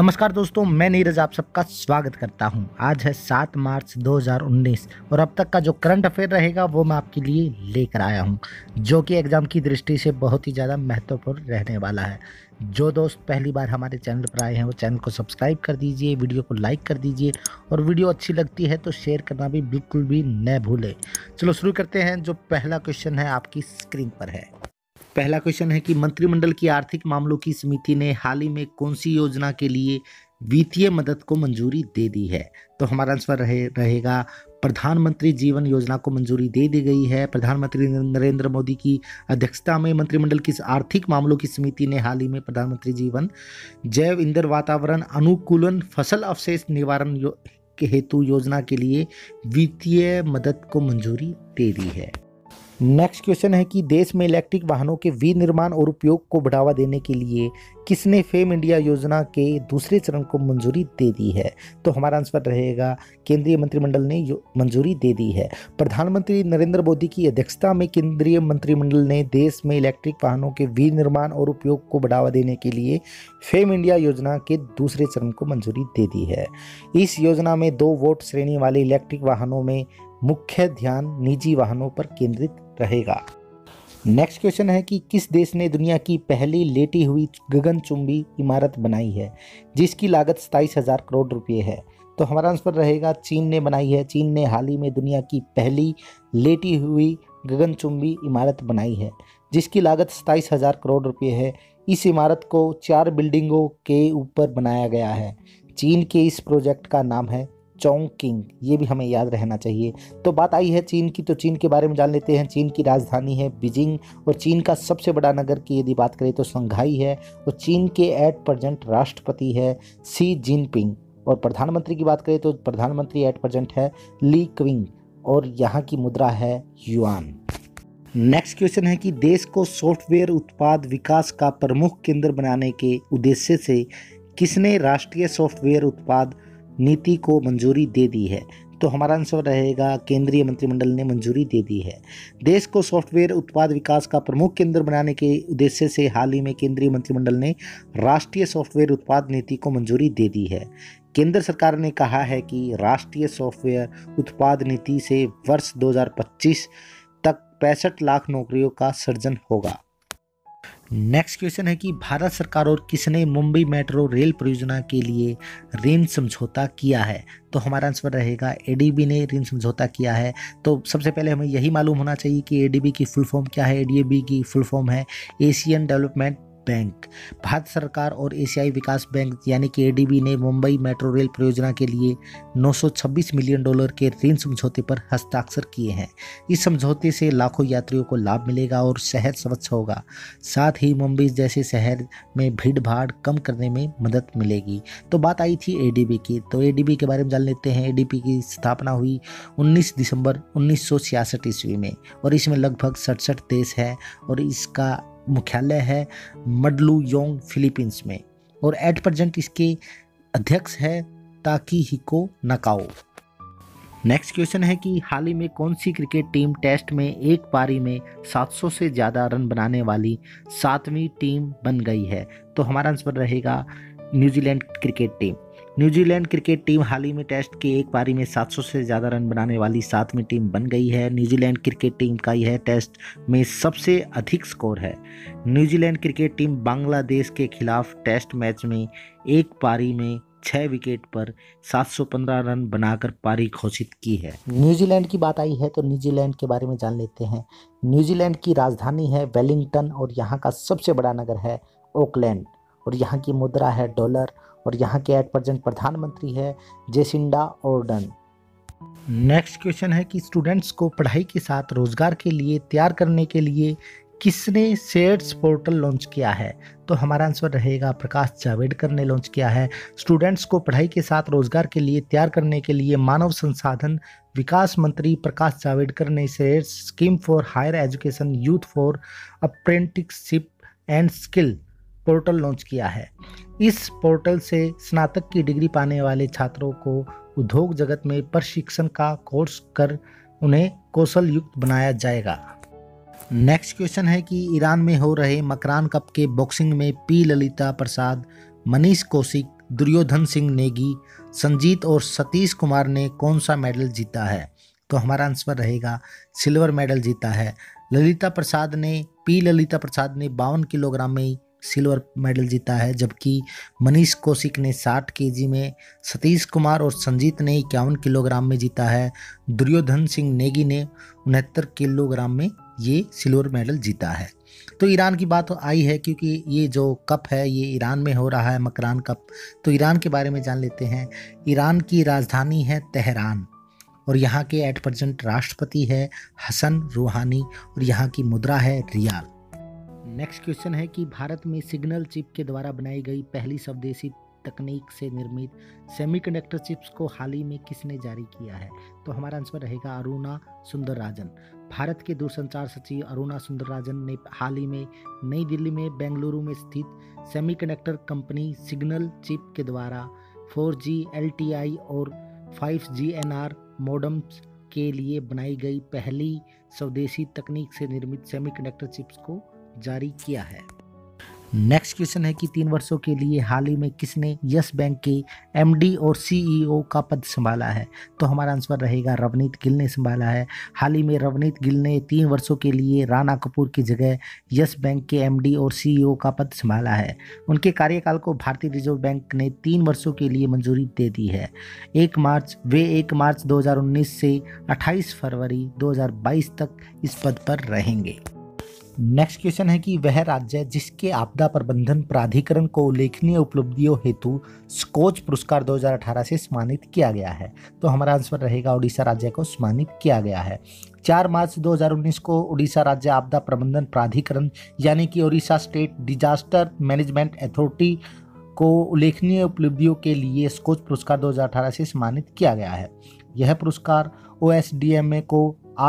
नमस्कार दोस्तों, मैं नीरज आप सबका स्वागत करता हूं। आज है 7 मार्च 2019 और अब तक का जो करंट अफेयर रहेगा वो मैं आपके लिए लेकर आया हूं, जो कि एग्जाम की दृष्टि से बहुत ही ज़्यादा महत्वपूर्ण रहने वाला है। जो दोस्त पहली बार हमारे चैनल पर आए हैं वो चैनल को सब्सक्राइब कर दीजिए, वीडियो को लाइक कर दीजिए और वीडियो अच्छी लगती है तो शेयर करना भी बिल्कुल भी न भूलें। चलो शुरू करते हैं। जो पहला क्वेश्चन है आपकी स्क्रीन पर है। पहला क्वेश्चन है कि मंत्रिमंडल की आर्थिक मामलों की समिति ने हाल ही में कौन सी योजना के लिए वित्तीय मदद को मंजूरी दे दी है? तो हमारा आंसर रहेगा प्रधानमंत्री जीवन योजना को मंजूरी दे दी गई है। प्रधानमंत्री नरेंद्र मोदी की अध्यक्षता में मंत्रिमंडल की आर्थिक मामलों की समिति ने हाल ही में प्रधानमंत्री जीवन जैव ईंधन वातावरण अनुकूलन फसल अवशेष निवारण के हेतु योजना के लिए वित्तीय मदद को मंजूरी दे दी है। नेक्स्ट क्वेश्चन है कि देश में इलेक्ट्रिक वाहनों के विनिर्माण और उपयोग को बढ़ावा देने के लिए किसने फेम इंडिया योजना के दूसरे चरण को मंजूरी दे दी है? तो हमारा आंसर रहेगा केंद्रीय मंत्रिमंडल ने मंजूरी दे दी है। प्रधानमंत्री नरेंद्र मोदी की अध्यक्षता में केंद्रीय मंत्रिमंडल ने देश में इलेक्ट्रिक वाहनों के विनिर्माण और उपयोग को बढ़ावा देने के लिए फेम इंडिया योजना के दूसरे चरण को मंजूरी दे दी है। इस योजना में 2 वोट श्रेणी वाले इलेक्ट्रिक वाहनों में मुख्य ध्यान निजी वाहनों पर केंद्रित रहेगा। नेक्स्ट क्वेश्चन है कि किस देश ने दुनिया की पहली लेटी हुई गगनचुंबी इमारत बनाई है जिसकी लागत 27,000 करोड़ रुपए है? तो हमारा आंसर रहेगा चीन ने बनाई है। चीन ने हाल ही में दुनिया की पहली लेटी हुई गगनचुंबी इमारत बनाई है जिसकी लागत 27,000 करोड़ रुपए है। इस इमारत को 4 बिल्डिंगों के ऊपर बनाया गया है। चीन के इस प्रोजेक्ट का नाम है चोंगकिंग, ये भी हमें याद रहना चाहिए। तो बात आई है चीन की, तो चीन के बारे में जान लेते हैं। चीन की राजधानी है बीजिंग और चीन का सबसे बड़ा नगर की यदि बात करें तो शंघाई है और चीन के एट प्रेजेंट राष्ट्रपति है शी जिनपिंग और प्रधानमंत्री की बात करें तो प्रधानमंत्री एट प्रेजेंट है ली क्विंग और यहाँ की मुद्रा है युआन। नेक्स्ट क्वेश्चन है कि देश को सॉफ्टवेयर उत्पाद विकास का प्रमुख केंद्र बनाने के उद्देश्य से किसने राष्ट्रीय सॉफ्टवेयर उत्पाद नीति को मंजूरी दे दी है? तो हमारा आंसर रहेगा केंद्रीय मंत्रिमंडल ने मंजूरी दे दी है। देश को सॉफ्टवेयर उत्पाद विकास का प्रमुख केंद्र बनाने के उद्देश्य से हाल ही में केंद्रीय मंत्रिमंडल ने राष्ट्रीय सॉफ्टवेयर उत्पाद नीति को मंजूरी दे दी है। केंद्र सरकार ने कहा है कि राष्ट्रीय सॉफ्टवेयर उत्पाद नीति से वर्ष 2025 तक 65 लाख नौकरियों का सृजन होगा। नेक्स्ट क्वेश्चन है कि भारत सरकार और किसने मुंबई मेट्रो रेल परियोजना के लिए ऋण समझौता किया है? तो हमारा आंसर रहेगा एडीबी ने ऋण समझौता किया है। तो सबसे पहले हमें यही मालूम होना चाहिए कि एडीबी की फुल फॉर्म क्या है। एडीबी की फुल फॉर्म है एशियन डेवलपमेंट बैंक। भारत सरकार और एशियाई विकास बैंक यानी कि एडीबी ने मुंबई मेट्रो रेल परियोजना के लिए $926 मिलियन के ऋण समझौते पर हस्ताक्षर किए हैं। इस समझौते से लाखों यात्रियों को लाभ मिलेगा और शहर स्वच्छ होगा। साथ ही मुंबई जैसे शहर में भीड़ भाड़ कम करने में मदद मिलेगी। तो बात आई थी एडीबी की, तो एडीबी के बारे में जान लेते हैं। एडीबी की स्थापना हुई 19 दिसंबर 1966 ईस्वी में और इसमें लगभग 67 देश है और इसका मुख्यालय है मडलुयोंग फिलीपींस में और एट प्रेजेंट इसके अध्यक्ष है ताकीहिको नकाओ। नेक्स्ट क्वेश्चन है कि हाल ही में कौन सी क्रिकेट टीम टेस्ट में एक पारी में 700 से ज़्यादा रन बनाने वाली 7वीं टीम बन गई है? तो हमारा आंसर रहेगा New Zealand cricket team. New Zealand cricket team हाल ही में टेस्ट के एक पारी में 700 से ज़्यादा रन बनाने वाली 7वीं टीम बन गई है। न्यूजीलैंड क्रिकेट टीम का यह टेस्ट में सबसे अधिक स्कोर है। न्यूजीलैंड क्रिकेट टीम बांग्लादेश के खिलाफ टेस्ट मैच में एक पारी में 6 विकेट पर 715 रन बनाकर पारी घोषित की है। न्यूजीलैंड की बात आई है तो न्यूजीलैंड के बारे में जान लेते हैं। न्यूजीलैंड की राजधानी है वेलिंगटन और यहाँ का सबसे बड़ा नगर है ऑकलैंड और यहाँ की मुद्रा है डॉलर और यहाँ के एट प्रेजेंट प्रधानमंत्री है जेसिंडा ऑर्डन। नेक्स्ट क्वेश्चन है कि स्टूडेंट्स को पढ़ाई के साथ रोजगार के लिए तैयार करने के लिए किसने शेयर्स पोर्टल लॉन्च किया है? तो हमारा आंसर रहेगा प्रकाश जावड़ेकर ने लॉन्च किया है। स्टूडेंट्स को पढ़ाई के साथ रोजगार के लिए तैयार करने के लिए मानव संसाधन विकास मंत्री प्रकाश जावड़ेकर ने shares scheme for higher education youth for apprenticeship and skill portal launch किया है। इस पोर्टल से स्नातक की डिग्री पाने वाले छात्रों को उद्योग जगत में प्रशिक्षण का कोर्स कर उन्हें कौशल युक्त बनाया जाएगा। नेक्स्ट क्वेश्चन है कि ईरान में हो रहे मकरान कप के बॉक्सिंग में पी ललिता प्रसाद, मनीष कौशिक दुर्योधन सिंह नेगी, संजीत और सतीश कुमार ने कौन सा मेडल जीता है? तो हमारा आंसर रहेगा सिल्वर मेडल जीता है। ललिता प्रसाद ने 52 किलोग्राम में सिल्वर मेडल जीता है, जबकि मनीष कौशिक ने 60 केजी में, सतीश कुमार और संजीत ने 51 किलोग्राम में जीता है। दुर्योधन सिंह नेगी ने 69 किलोग्राम में ये सिल्वर मेडल जीता है। तो ईरान की बात आई है क्योंकि ये जो कप है ये ईरान में हो रहा है, मकरान कप। तो ईरान के बारे में जान लेते हैं। ईरान की राजधानी है तेहरान और यहाँ के एट प्रेजेंट राष्ट्रपति है हसन रूहानी और यहाँ की मुद्रा है रियाल। नेक्स्ट क्वेश्चन है कि भारत में सिग्नल चिप के द्वारा बनाई गई पहली स्वदेशी तकनीक से निर्मित सेमीकंडक्टर चिप्स को हाल ही में किसने जारी किया है? तो हमारा आंसर रहेगा अरुणा सुंदरराजन। भारत के दूरसंचार सचिव अरुणा सुंदरराजन ने हाल ही में नई दिल्ली में बेंगलुरु में स्थित सेमीकंडक्टर कंपनी सिग्नल चिप के द्वारा 4G LTI और 5G NR मोडम्स के लिए बनाई गई पहली स्वदेशी तकनीक से निर्मित सेमीकंडक्टर चिप्स को जारी किया है। नेक्स्ट क्वेश्चन है कि 3 वर्षों के लिए हाल ही में किसने यस बैंक के MD और CEO का पद संभाला है? तो हमारा आंसर रहेगा रवनीत गिल ने संभाला है। हाल ही में रवनीत गिल ने 3 वर्षों के लिए राणा कपूर की जगह यस बैंक के MD और CEO का पद संभाला है। उनके कार्यकाल को भारतीय रिजर्व बैंक ने 3 वर्षों के लिए मंजूरी दे दी है। 1 मार्च 2019 से 28 फरवरी 2022 तक इस पद पर रहेंगे। नेक्स्ट क्वेश्चन है कि वह राज्य जिसके आपदा प्रबंधन प्राधिकरण को उल्लेखनीय उपलब्धियों हेतु स्कोच पुरस्कार 2018 से सम्मानित किया गया है? तो हमारा आंसर रहेगा उड़ीसा राज्य को सम्मानित किया गया है। 4 मार्च 2019 को उड़ीसा राज्य आपदा प्रबंधन प्राधिकरण यानी कि Orissa state disaster management authority को उल्लेखनीय उपलब्धियों के लिए स्कोच पुरस्कार 2018 से सम्मानित किया गया है। यह पुरस्कार OSDMA को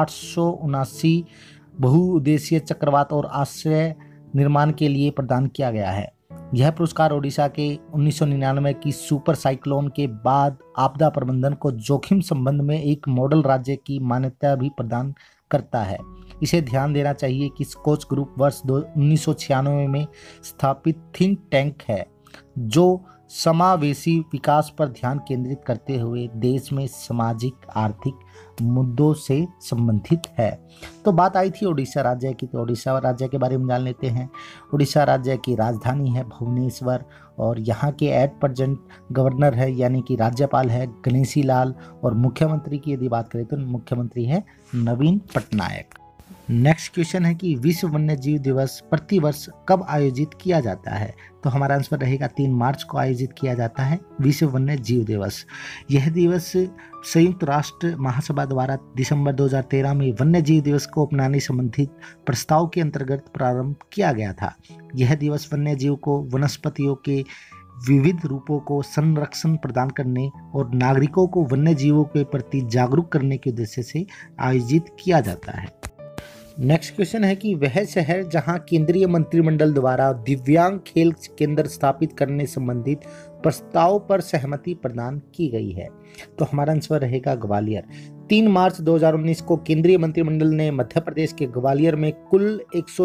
879 बहुउद्देशीय चक्रवात और आश्रय निर्माण के लिए प्रदान किया गया है। यह पुरस्कार ओडिशा के 1999 की सुपर साइक्लोन के बाद आपदा प्रबंधन को जोखिम संबंध में एक मॉडल राज्य की मान्यता भी प्रदान करता है। इसे ध्यान देना चाहिए कि स्कोच ग्रुप वर्ष 1996 में स्थापित थिंक टैंक है जो समावेशी विकास पर ध्यान केंद्रित करते हुए देश में सामाजिक आर्थिक मुद्दों से संबंधित है। तो बात आई थी उड़ीसा राज्य की, तो उड़ीसा राज्य के बारे में जान लेते हैं। उड़ीसा राज्य की राजधानी है भुवनेश्वर और यहाँ के एट प्रेजेंट गवर्नर है यानी कि राज्यपाल है गणेशी लाल और मुख्यमंत्री की यदि बात करें तो मुख्यमंत्री है नवीन पटनायक। नेक्स्ट क्वेश्चन है कि विश्व वन्यजीव दिवस प्रतिवर्ष कब आयोजित किया जाता है? तो हमारा आंसर रहेगा 3 मार्च को आयोजित किया जाता है विश्व वन्यजीव दिवस। यह दिवस संयुक्त राष्ट्र महासभा द्वारा दिसंबर 2013 में वन्यजीव दिवस को अपनाने संबंधित प्रस्ताव के अंतर्गत प्रारंभ किया गया था। यह दिवस वन्यजीव को वनस्पतियों के विविध रूपों को संरक्षण प्रदान करने और नागरिकों को वन्यजीवों के प्रति जागरूक करने के उद्देश्य से आयोजित किया जाता है। नेक्स्ट क्वेश्चन है कि वह शहर जहां केंद्रीय मंत्रिमंडल द्वारा दिव्यांग खेल केंद्र स्थापित करने संबंधित प्रस्ताव पर सहमति प्रदान की गई है? तो हमारा आंसर रहेगा ग्वालियर। 3 मार्च 2019 को केंद्रीय मंत्रिमंडल ने मध्य प्रदेश के ग्वालियर में कुल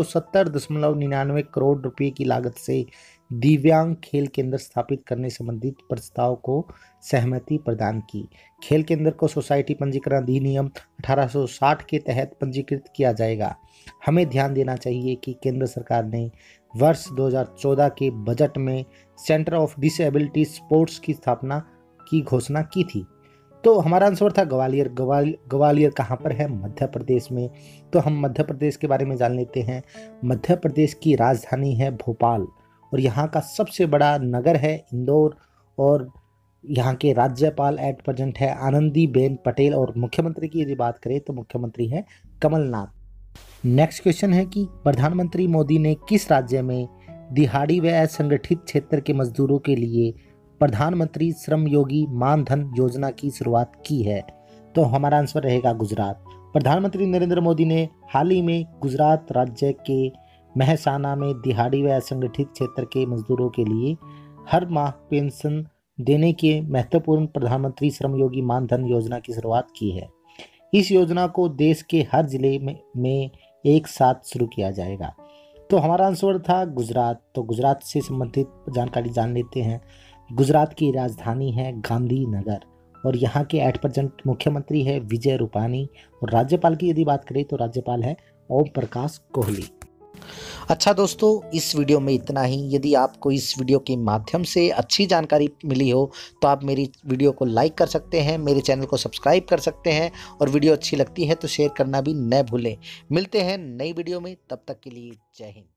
170.99 करोड़ रुपए की लागत से दिव्यांग खेल केंद्र स्थापित करने संबंधित प्रस्ताव को सहमति प्रदान की। खेल केंद्र को सोसाइटी पंजीकरण अधिनियम 1860 के तहत पंजीकृत किया जाएगा। हमें ध्यान देना चाहिए कि केंद्र सरकार ने वर्ष 2014 के बजट में सेंटर ऑफ डिसेबिलिटी स्पोर्ट्स की स्थापना की घोषणा की थी। तो हमारा आंसर था ग्वालियर। ग्वालियर कहाँ पर है? मध्य प्रदेश में। तो हम मध्य प्रदेश के बारे में जान लेते हैं। मध्य प्रदेश की राजधानी है भोपाल और यहाँ का सबसे बड़ा नगर है इंदौर और यहाँ के राज्यपाल एट प्रेजेंट है आनंदीबेन पटेल और मुख्यमंत्री की यदि बात करें तो मुख्यमंत्री है कमलनाथ। नेक्स्ट क्वेश्चन है कि प्रधानमंत्री मोदी ने किस राज्य में दिहाड़ी व असंगठित क्षेत्र के मजदूरों के लिए प्रधानमंत्री श्रम योगी मानधन योजना की शुरुआत की है? तो हमारा आंसर रहेगा गुजरात। प्रधानमंत्री नरेंद्र मोदी ने हाल ही में गुजरात राज्य के महसाना में दिहाड़ी व असंगठित क्षेत्र के मजदूरों के लिए हर माह पेंशन देने के महत्वपूर्ण प्रधानमंत्री श्रम योगी मानधन योजना की शुरुआत की है। इस योजना को देश के हर जिले में एक साथ शुरू किया जाएगा। तो हमारा आंसर था गुजरात। तो गुजरात से संबंधित जानकारी जान लेते हैं। गुजरात की राजधानी है गांधीनगर और यहाँ के एट प्रेजेंट मुख्यमंत्री है विजय रूपानी और राज्यपाल की यदि बात करें तो राज्यपाल है ओम प्रकाश कोहली। अच्छा दोस्तों, इस वीडियो में इतना ही। यदि आपको इस वीडियो के माध्यम से अच्छी जानकारी मिली हो तो आप मेरी वीडियो को लाइक कर सकते हैं, मेरे चैनल को सब्सक्राइब कर सकते हैं और वीडियो अच्छी लगती है तो शेयर करना भी न भूलें। मिलते हैं नई वीडियो में, तब तक के लिए जय हिंद।